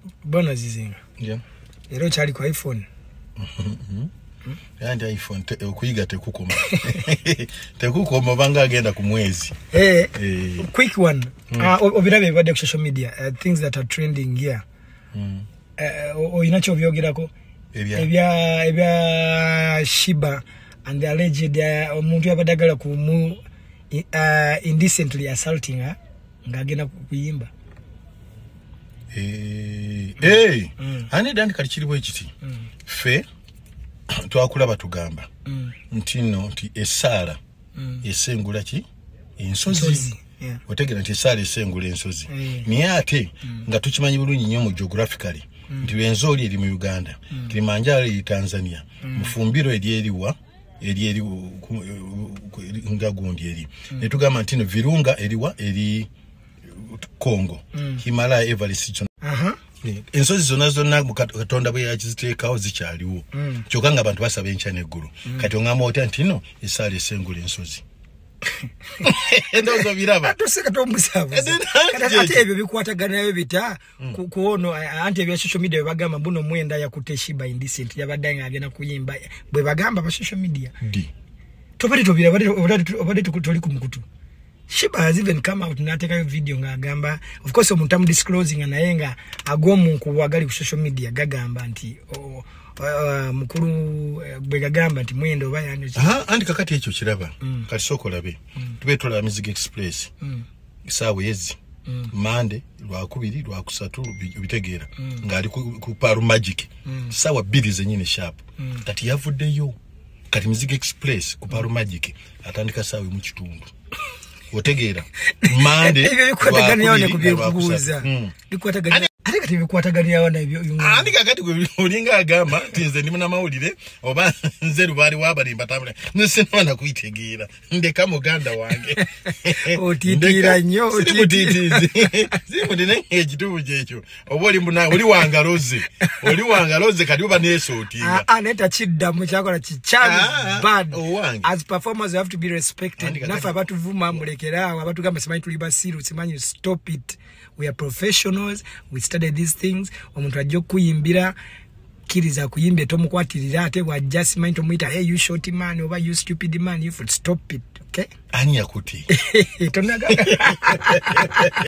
Bwana Zzizinga. Yeah. Ero chali kwa iPhone. Yandi iPhone okuyiga tekukoma. Tekukoma banga agenda ku mwezi. Quick one. Obirabe bade ku social media, things that are trending here. Oyinacho byogerako ebya Shiba and the alleged omuntu yabadagala ku indecently assaulting her ngagenda kuyimba. Ani dandi kalichiribo ekiti. Fe twakulaba tugamba. Ntino nti esala esengula ki ensozi. Otegera nti esala esengula ensozi. Niye ate nga tukimanyi bulungi nnyo mu geographically. Nti Rwenzori eri mu Uganda, Kilimanjaro eri Tanzania, Mufumbiro eri ngagundi eri. Ne tugamba nti no Virunga eri Congo. Himalaya Everest. Ensozi zonna Katonda bwe yakiziteekawo zikyaliwo. Kyokka nga abantu basaba enkya n'eggulu. Kati ongamba otya nti no esaala esengula ensozi. Ndozo biraba. Atoseka tomusaba. Ate ebyo bikwatagana nayo bita kuono anti ebya social media bagamba mbuno mwenda yakute Shiba indecent yabadanga agena kuyimba bwe bagamba ba social media. Tobali tobira obade tuli kumukutu. Shiba has even come out na take a video ngagamba, of course omuntu am disclosing anayenga agomu kuwagali ku social media gagamba nti mukuru bwe gagamba nti mwendo bayano. Andi kakati ekyo kiraba kati soko labe tubetola Music Express isawe yezi mande lwakubiri lwakusatu bitegeera ngali ku Paru Magic sawa bidi zenyine sharp kati yavuddeyo kati Music Express ku Paru Magic atandika sawe mu kitundu otegeera mande bikwataganya kubikuguza bikwataganya ate kati bikwataganya wana ebyo andi kakati gwe olinga agamba tinze ndi muna mawulire oba nze rubali wabalimba tabule nse nwana kuitegeera ndeka muganda wange otitira nnyo otititizi zimudine ekitubu kyekyo oba oli wangaloze kati uba neesootinga aneta kiddamu kyakola kichabi bad as performers have to be respected nafa abatuvuma mulekerawo abatugamba simanyi tuli basiru simanyi stop it. We are professionals. We studied these things. Omuntu ajjo kuyimbira kiriza kuyimbe tomukwatirira ate wa just mind to muita hey you short man over you stupid man you should stop it. Okay? Ani yakuti. Tonaga.